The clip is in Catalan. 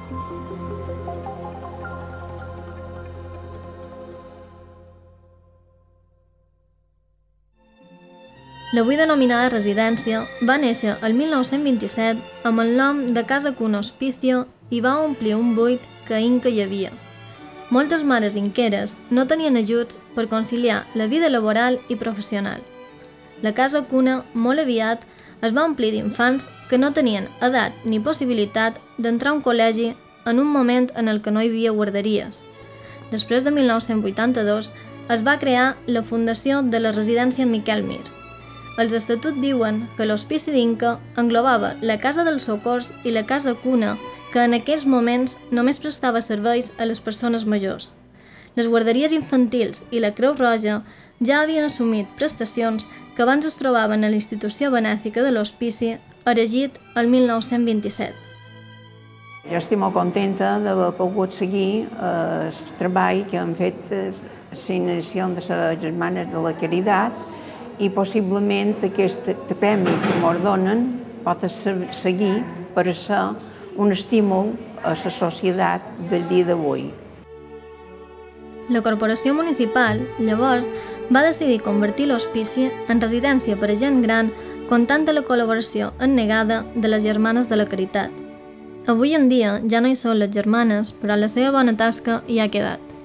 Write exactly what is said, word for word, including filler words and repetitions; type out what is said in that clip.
L'avui denominada residència va néixer el mil nou-cents vint-i-set amb el nom de Casa Cuna Hospicio i va omplir un buit que a Inca hi havia. Moltes mares inqueres no tenien ajuts per conciliar la vida laboral i professional. La Casa Cuna, molt aviat, es va omplir d'infants que no tenien edat ni possibilitat d'entrar a un col·legi en un moment en el que no hi havia guarderies. Després de mil nou-cents vuitanta-dos es va crear la fundació de la residència Miquel Mir. Els estatuts diuen que l'Hospici d'Inca englobava la Casa dels Socors i la Casa Cuna, que en aquells moments només prestava serveis a les persones majors. Les guarderies infantils i la Creu Roja ja havien assumit prestacions que abans es trobaven a la institució benèfica de l'Hospici, erigit el mil nou-cents vint-i-set. Jo estic molt contenta d'haver pogut seguir el treball que han fet les iniciacions de les Germanes de la Caritat i possiblement aquest premi que ens donen pot seguir per ser un estímul a la societat del dia d'avui. La corporació municipal, llavors, va decidir convertir l'hospici en residència per a gent gran comptant amb la col·laboració ennegada de les Germanes de la Caritat. Avui en dia ja no hi són les germanes, però la seva bona tasca hi ha quedat.